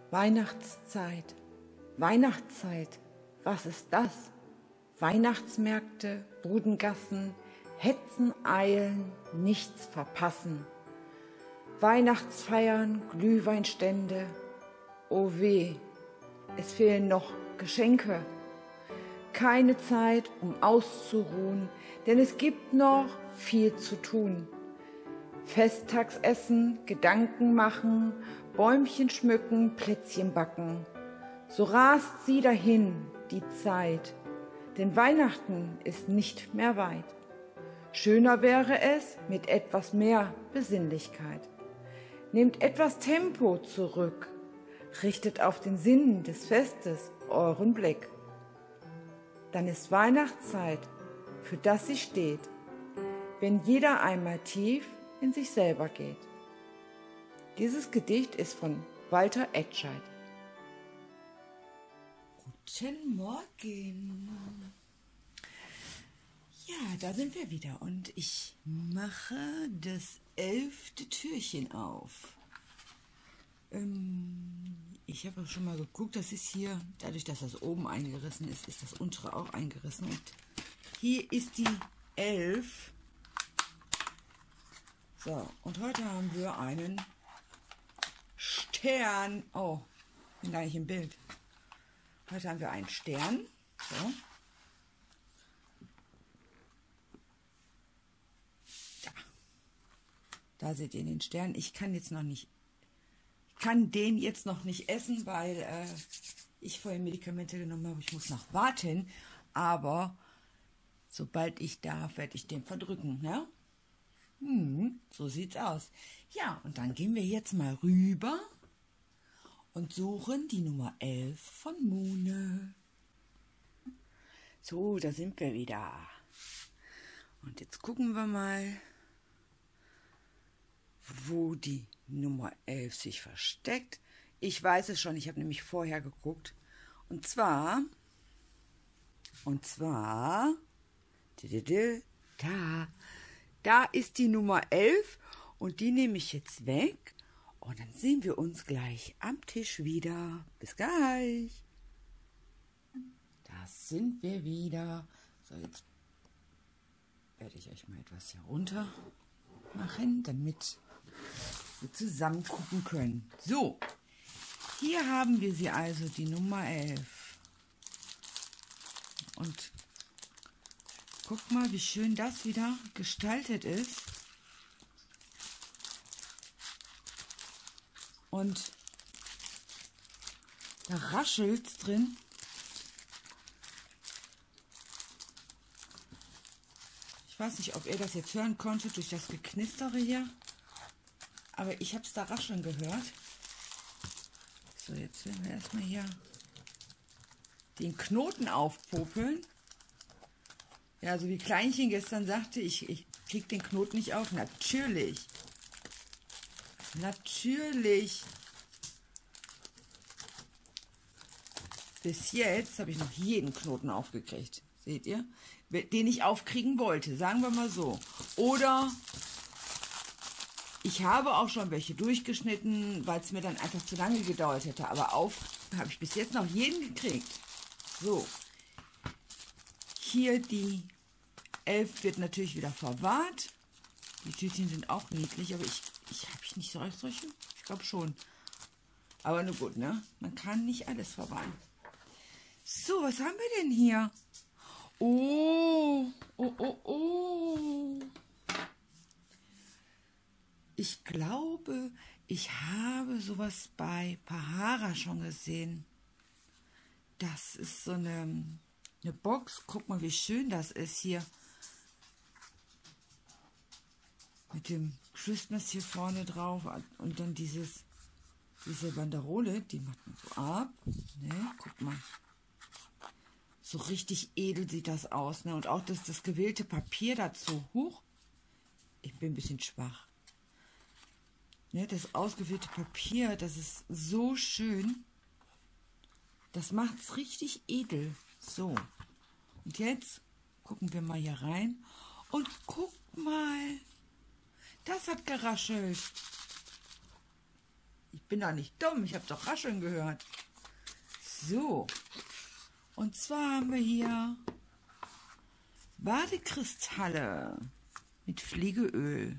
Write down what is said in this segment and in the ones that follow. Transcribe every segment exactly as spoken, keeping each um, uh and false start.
Weihnachtszeit, Weihnachtszeit, was ist das? Weihnachtsmärkte, Budengassen, Hetzen, Eilen, nichts verpassen. Weihnachtsfeiern, Glühweinstände, oh weh, es fehlen noch Geschenke. Keine Zeit, um auszuruhen, denn es gibt noch viel zu tun. Festtagsessen, Gedanken machen, Bäumchen schmücken, Plätzchen backen. So rast sie dahin, die Zeit, denn Weihnachten ist nicht mehr weit. Schöner wäre es mit etwas mehr Besinnlichkeit. Nehmt etwas Tempo zurück, richtet auf den Sinn des Festes euren Blick. Dann ist Weihnachtszeit, für das sie steht, wenn jeder einmal tief in sich selber geht. Dieses Gedicht ist von Walter Etscheid. Guten Morgen. Ja, da sind wir wieder und ich mache das elfte Türchen auf. Ähm, ich habe schon mal geguckt, das ist hier, dadurch, dass das oben eingerissen ist, ist das untere auch eingerissen. Und hier ist die elf. So, und heute haben wir einen Stern. Oh, bin gar nicht im Bild. Heute haben wir einen Stern. So. Da. Da seht ihr den Stern. Ich kann jetzt noch nicht, kann den jetzt noch nicht essen, weil äh, ich vorher Medikamente genommen habe. Ich muss noch warten. Aber sobald ich darf, werde ich den verdrücken. Ne? Hm, so sieht's aus. Ja, und dann gehen wir jetzt mal rüber und suchen die Nummer elf von Mune. So, da sind wir wieder. Und jetzt gucken wir mal, wo die Nummer elf sich versteckt. Ich weiß es schon, ich habe nämlich vorher geguckt. Und zwar, und zwar, da, da ist die Nummer elf und die nehme ich jetzt weg. Und dann sehen wir uns gleich am Tisch wieder. Bis gleich. Da sind wir wieder. So, jetzt werde ich euch mal etwas hier runter machen, damit wir zusammen gucken können. So, hier haben wir sie also, die Nummer elf. Und guck mal, wie schön das wieder gestaltet ist. Und da raschelt es drin. Ich weiß nicht, ob ihr das jetzt hören konntet durch das Geknistere hier. Aber ich habe es da rascheln gehört. So, jetzt werden wir erstmal hier den Knoten aufpopeln. Ja, so wie Kleinchen gestern sagte, ich, ich kriege den Knoten nicht auf. Natürlich. Natürlich. Bis jetzt habe ich noch jeden Knoten aufgekriegt. Seht ihr? Den ich aufkriegen wollte, sagen wir mal so. Oder ich habe auch schon welche durchgeschnitten, weil es mir dann einfach zu lange gedauert hätte. Aber auf habe ich bis jetzt noch jeden gekriegt. So. Hier die elf wird natürlich wieder verwahrt. Die Tütchen sind auch niedlich, aber ich, ich habe ich nicht so solche? Ich glaube schon. Aber nur gut, ne? Man kann nicht alles verwahren. So, was haben wir denn hier? Oh, oh, oh, oh. Ich glaube, ich habe sowas bei Pahara schon gesehen. Das ist so eine, eine Box. Guck mal, wie schön das ist hier. Mit dem Christmas hier vorne drauf und dann dieses, diese Banderole, die macht man so ab. Ne, guck mal. So richtig edel sieht das aus. Ne? Und auch das, das gewählte Papier dazu. Huch, ich bin ein bisschen schwach. Ne, das ausgewählte Papier, das ist so schön. Das macht es richtig edel. So, und jetzt gucken wir mal hier rein. Und guck mal, das hat geraschelt. Ich bin bin doch nicht dumm, ich habe doch rascheln gehört. So, und zwar haben wir hier Badekristalle mit Fliegeöl.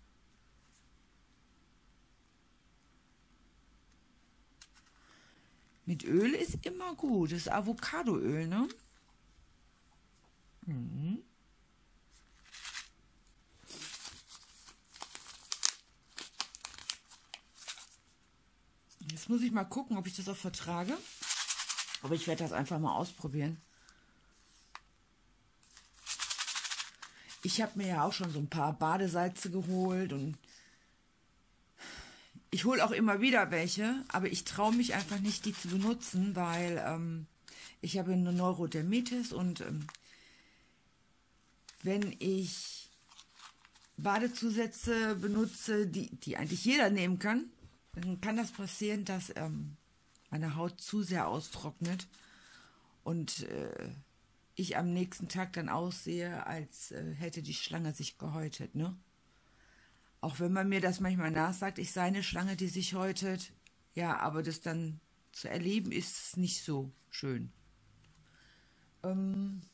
Mit Öl ist immer gut, das ist Avocadoöl, ne? Mhm. Jetzt muss ich mal gucken, ob ich das auch vertrage. Aber ich werde das einfach mal ausprobieren. Ich habe mir ja auch schon so ein paar Badesalze geholt und ich hole auch immer wieder welche, aber ich traue mich einfach nicht, die zu benutzen, weil ähm, ich habe eine Neurodermitis und ähm, wenn ich Badezusätze benutze, die, die eigentlich jeder nehmen kann, dann kann das passieren, dass ähm, meine Haut zu sehr austrocknet und äh, ich am nächsten Tag dann aussehe, als äh, hätte die Schlange sich gehäutet, ne? Auch wenn man mir das manchmal nachsagt, ich sei eine Schlange, die sich häutet, ja, aber das dann zu erleben, ist nicht so schön. Ähm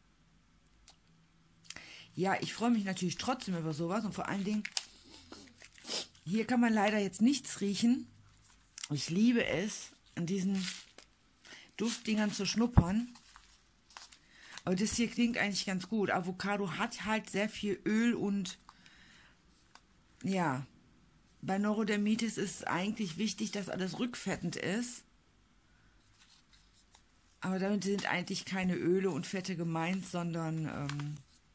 ja, ich freue mich natürlich trotzdem über sowas und vor allen Dingen, hier kann man leider jetzt nichts riechen. Ich liebe es, an diesen Duftdingern zu schnuppern. Aber das hier klingt eigentlich ganz gut. Avocado hat halt sehr viel Öl und ja, bei Neurodermitis ist eigentlich wichtig, dass alles rückfettend ist. Aber damit sind eigentlich keine Öle und Fette gemeint, sondern ähm,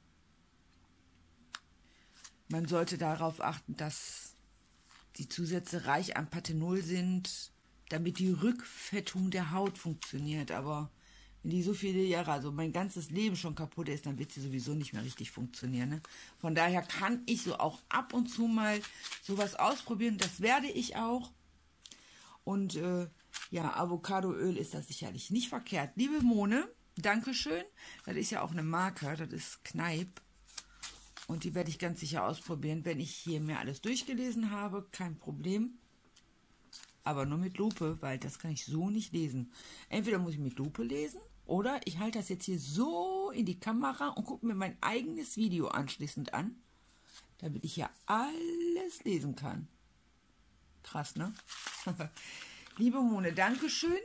man sollte darauf achten, dass die Zusätze reich an Panthenol sind, damit die Rückfettung der Haut funktioniert. Aber wenn die so viele Jahre, also mein ganzes Leben schon kaputt ist, dann wird sie sowieso nicht mehr richtig funktionieren. Ne? Von daher kann ich so auch ab und zu mal sowas ausprobieren. Das werde ich auch. Und äh, ja, Avocadoöl ist das sicherlich nicht verkehrt. Liebe Mone, Dankeschön. Das ist ja auch eine Marke, das ist Kneipp. Und die werde ich ganz sicher ausprobieren, wenn ich hier mir alles durchgelesen habe. Kein Problem. Aber nur mit Lupe, weil das kann ich so nicht lesen. Entweder muss ich mit Lupe lesen oder ich halte das jetzt hier so in die Kamera und gucke mir mein eigenes Video anschließend an, damit ich ja alles lesen kann. Krass, ne? Liebe Mone, Dankeschön.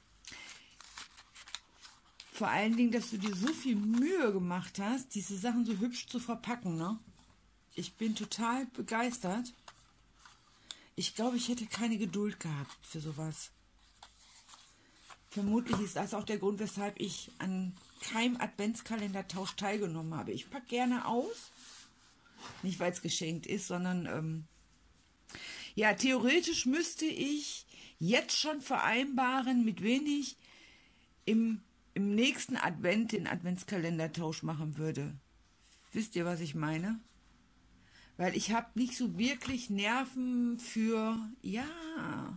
Vor allen Dingen, dass du dir so viel Mühe gemacht hast, diese Sachen so hübsch zu verpacken, ne? Ich bin total begeistert. Ich glaube, ich hätte keine Geduld gehabt für sowas. Vermutlich ist das auch der Grund, weshalb ich an keinem Adventskalendertausch teilgenommen habe. Ich packe gerne aus. Nicht, weil es geschenkt ist, sondern ähm, ja, theoretisch müsste ich jetzt schon vereinbaren, mit wen ich im, im nächsten Advent den Adventskalendertausch machen würde. Wisst ihr, was ich meine? Weil ich habe nicht so wirklich Nerven für, ja,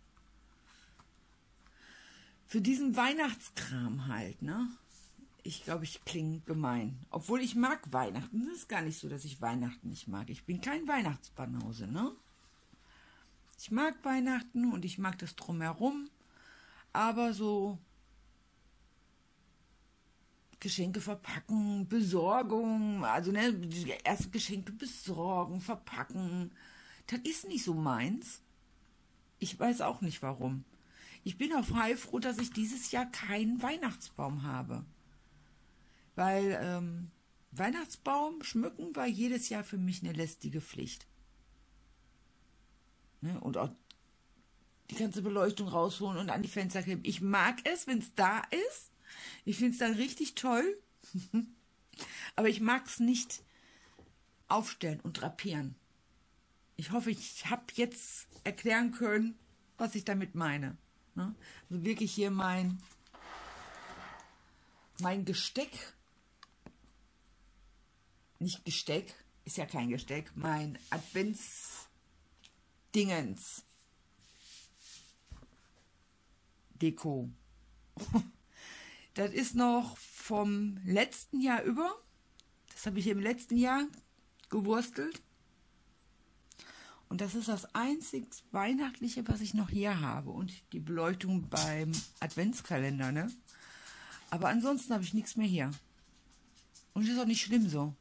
für diesen Weihnachtskram halt, ne? Ich glaube, ich klinge gemein. Obwohl ich mag Weihnachten. Das ist gar nicht so, dass ich Weihnachten nicht mag. Ich bin kein Weihnachtsbanause, ne? Ich mag Weihnachten und ich mag das Drumherum. Aber so Geschenke verpacken, Besorgung, also ne, erst Geschenke besorgen, verpacken, das ist nicht so meins. Ich weiß auch nicht warum. Ich bin auch heilfroh, dass ich dieses Jahr keinen Weihnachtsbaum habe. Weil ähm, Weihnachtsbaum schmücken war jedes Jahr für mich eine lästige Pflicht. Ne? Und auch die ganze Beleuchtung rausholen und an die Fenster kleben. Ich mag es, wenn es da ist. Ich finde es dann richtig toll. Aber ich mag es nicht aufstellen und drapieren. Ich hoffe, ich habe jetzt erklären können, was ich damit meine. Ne? Also wirklich hier mein, mein Gesteck, nicht Gesteck, ist ja kein Gesteck, mein Adventsdingens Deko. Das ist noch vom letzten Jahr über. Das habe ich im letzten Jahr gewurstelt. Und das ist das einzig Weihnachtliche, was ich noch hier habe. Und die Beleuchtung beim Adventskalender, ne? Aber ansonsten habe ich nichts mehr hier. Und das ist auch nicht schlimm so.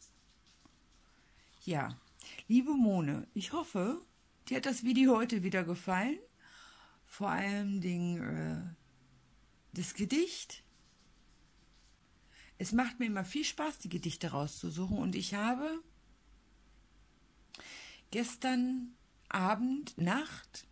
Ja, liebe Mone, ich hoffe, dir hat das Video heute wieder gefallen. Vor allem den, äh, das Gedicht. Es macht mir immer viel Spaß, die Gedichte rauszusuchen. Und ich habe gestern Abend, Nacht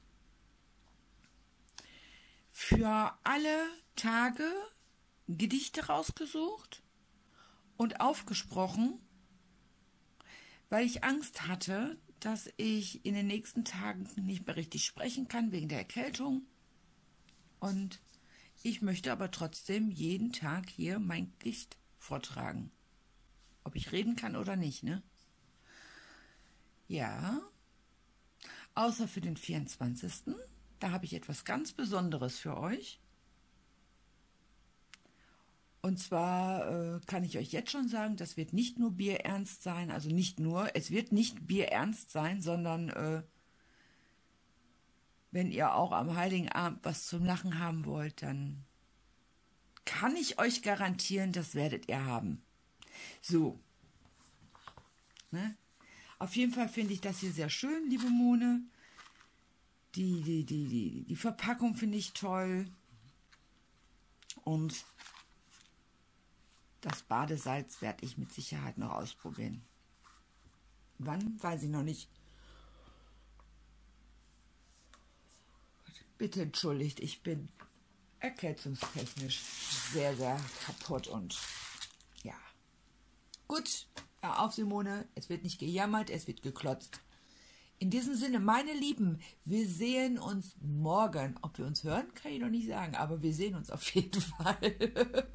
für alle Tage Gedichte rausgesucht und aufgesprochen, weil ich Angst hatte, dass ich in den nächsten Tagen nicht mehr richtig sprechen kann wegen der Erkältung. Und ich möchte aber trotzdem jeden Tag hier mein Gedicht vortragen. Ob ich reden kann oder nicht, ne? Ja, außer für den vierundzwanzigsten Da habe ich etwas ganz Besonderes für euch. Und zwar äh, kann ich euch jetzt schon sagen, das wird nicht nur bierernst sein, also nicht nur, es wird nicht bierernst sein, sondern äh, wenn ihr auch am Heiligen Abend was zum Lachen haben wollt, dann kann ich euch garantieren, das werdet ihr haben. So, ne? Auf jeden Fall finde ich das hier sehr schön, liebe Mone. Die, die, die, die, die Verpackung finde ich toll. Und das Badesalz werde ich mit Sicherheit noch ausprobieren. Wann? Weiß ich noch nicht. Bitte entschuldigt, ich bin erkältungstechnisch sehr, sehr kaputt und ja. Gut, ja, auf Simone, es wird nicht gejammert, es wird geklotzt. In diesem Sinne, meine Lieben, wir sehen uns morgen. Ob wir uns hören, kann ich noch nicht sagen, aber wir sehen uns auf jeden Fall.